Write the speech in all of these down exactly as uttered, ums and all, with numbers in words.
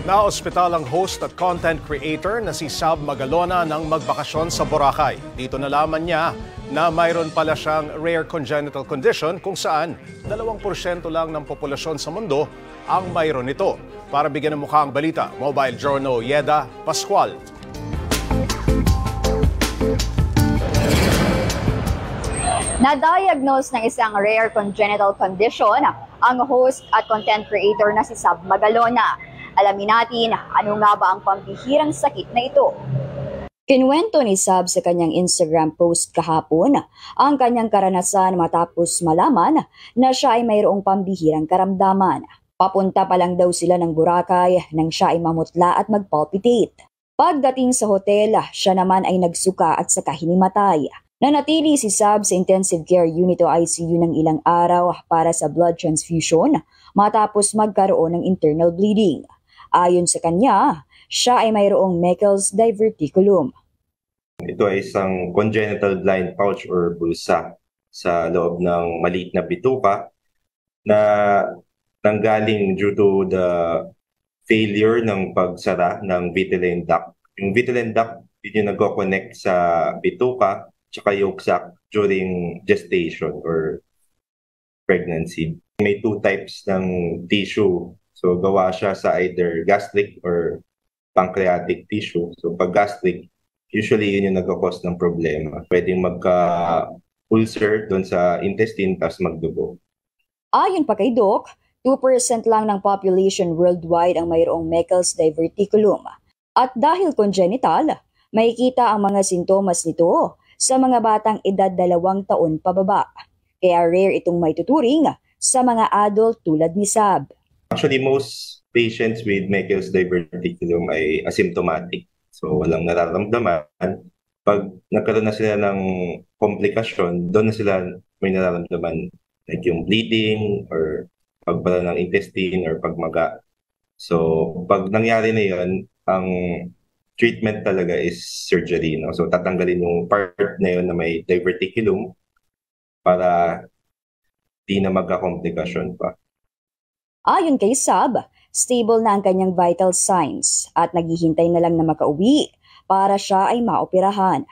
Naospital ang host at content creator na si Sab Magalona nang magbakasyon sa Boracay. Dito nalaman niya na mayroon pala siyang rare congenital condition kung saan dalawang porsyento lang ng populasyon sa mundo ang mayroon nito. Para bigyan ng mukha ang balita, Mobile Journal Yeda Pascual. Na-diagnose ng isang rare congenital condition ang host at content creator na si Sab Magalona. Alamin natin ano nga ba ang pambihirang sakit na ito. Kinuwento ni Sab sa kanyang Instagram post kahapon ang kanyang karanasan matapos malaman na siya ay mayroong pambihirang karamdaman. Papunta pa lang daw sila ng Boracay nang siya ay mamutla at magpalpitate. Pagdating sa hotel, siya naman ay nagsuka at saka hinimatay. Nanatili si Sab sa intensive care unit o I C U ng ilang araw para sa blood transfusion matapos magkaroon ng internal bleeding. Ayon sa kanya, siya ay mayroong Meckel's diverticulum. Ito ay isang congenital blind pouch or bulsa sa loob ng maliit na bituka na nanggaling due to the failure ng pagsara ng vitelline duct. Yung vitelline duct, yun yung nagko-connect sa bituka tsaka yolk sac during gestation or pregnancy. May two types ng tissue. So gawa siya sa either gastric or pancreatic tissue. So pag gastric, usually yun yung nagkakos ng problema. Pwedeng magka-ulcer doon sa intestine tapos magdugo. Ayon pa kay Doc, two percent lang ng population worldwide ang mayroong Meckel's diverticulum. At dahil congenital, makikita ang mga sintomas nito sa mga batang edad dalawang taon pababa. Kaya rare itong maituturing sa mga adult tulad ni Sab. Actually, most patients with Meckel's diverticulum ay asymptomatic. So, walang nararamdaman. Pag nagkaroon na sila ng komplikasyon, doon na sila may nararamdaman. Like yung bleeding or pagbara ng intestine or pagmaga. So, pag nangyari na yun, ang treatment talaga is surgery. No? So, tatanggalin yung part na yun na may diverticulum para di na magkakomplikasyon pa. Ayon kay Sab, stable na ang kanyang vital signs at naghihintay na lang na makauwi para siya ay maoperahan.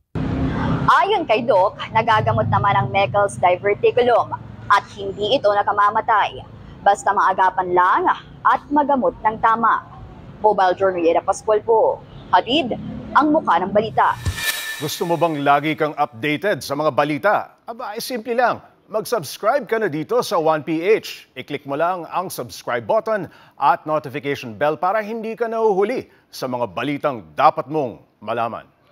Ayon kay Doc, nagagamot naman ang Meckel's diverticulum at hindi ito nakamamatay. Basta maagapan lang at magamot ng tama. Mobile Journal Yeda Pascual po. Hatid ang mukha ng balita. Gusto mo bang lagi kang updated sa mga balita? Aba, ay simple lang. Mag-subscribe ka na dito sa one P H. I-click mo lang ang subscribe button at notification bell para hindi ka nahuhuli sa mga balitang dapat mong malaman.